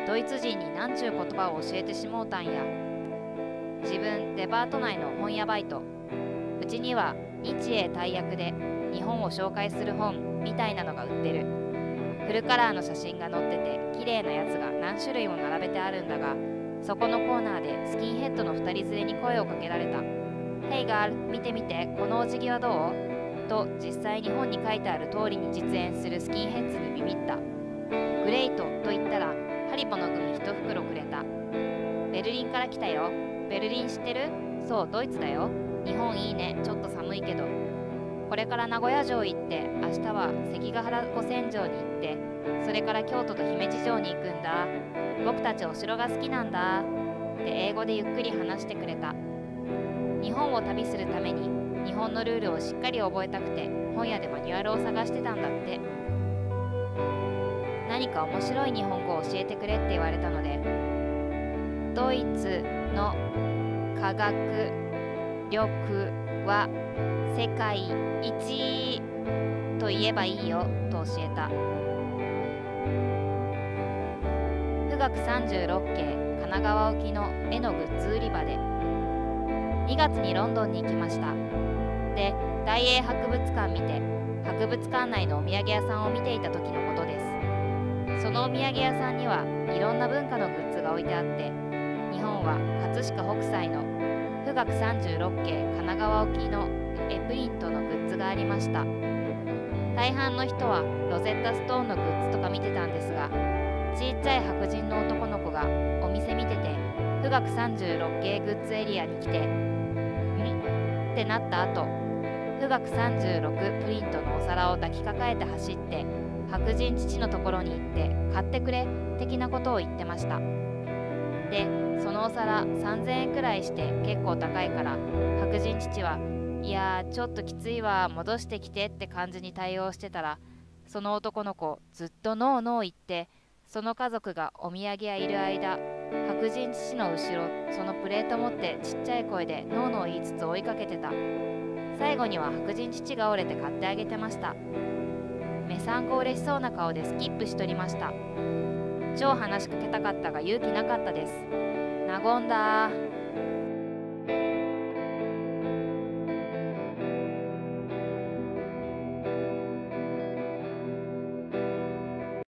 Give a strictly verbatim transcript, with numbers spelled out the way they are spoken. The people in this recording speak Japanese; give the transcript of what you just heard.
ドイツ人になんちゅう言葉を教えてしもうたんや。自分デパート内の本屋バイト。うちには日英大訳で日本を紹介する本みたいなのが売ってる。フルカラーの写真が載ってて綺麗なやつが何種類も並べてあるんだが、そこのコーナーでスキンヘッドのふたり連れに声をかけられた。ヘイガール、見て見て、このお辞儀はどうと実際に本に書いてある通りに実演するスキンヘッズにビビった。グレイトと言ったらハリボのグミ一袋くれた。ベルリンから来たよ。ベルリン知ってる？そう、ドイツだよ。日本いいね、ちょっと寒いけど。これから名古屋城行って、明日は関ヶ原古戦場に行って、それから京都と姫路城に行くんだ。僕たちお城が好きなんだ。って英語でゆっくり話してくれた。日本を旅するために日本のルールをしっかり覚えたくて本屋でマニュアルを探してたんだって。何か面白い日本語を教えてくれって言われたので、ドイツの科学力は世界一と言えばいいよと教えた。富岳さんじゅうろっけい神奈川沖の絵のグッズ売り場で、にがつにロンドンに行きました。で、大英博物館見て、博物館内のお土産屋さんを見ていた時のことです。そのお土産屋さんにはいろんな文化のグッズが置いてあって、日本は葛飾北斎の富岳さんじゅうろっけい神奈川沖の絵プリントのグッズがありました。大半の人はロゼッタストーンのグッズとか見てたんですが、ちっちゃい白人の男の子がお店見てて富岳さんじゅうろっけいグッズエリアに来て、んってなった後、富岳さんじゅうろくプリントのお皿を抱きかかえて走って白人父のところに行って買ってくれ的なことを言ってました。で、そのお皿さんぜんえんくらいして結構高いから、白人父はいやーちょっときついわ、戻してきてって感じに対応してたら、その男の子ずっとノーノー言って、その家族がお土産屋いる間、白人父の後ろそのプレート持ってちっちゃい声でノーノー言いつつ追いかけてた。最後には白人父が折れて買ってあげてました。めさんこ嬉しそうな顔でスキップしとりました。超話しかけたかったが勇気なかったです。和んだー。